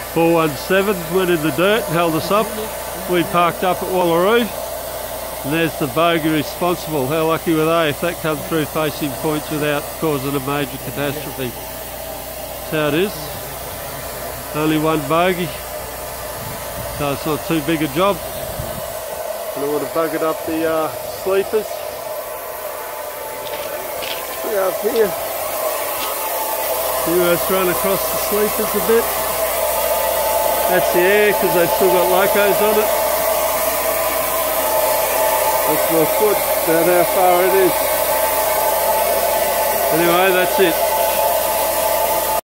417 went in the dirt, held us up. We parked up at Wallaroo. And there's the bogey responsible. How lucky were they if that come through facing points without causing a major catastrophe? That's how it is. Only one bogey, so it's not too big a job. And I would have buggered up the sleepers. Go up here. See where it's run across the sleepers a bit. That's the air because they've still got locos on it. That's my foot, about how far it is. Anyway, that's it.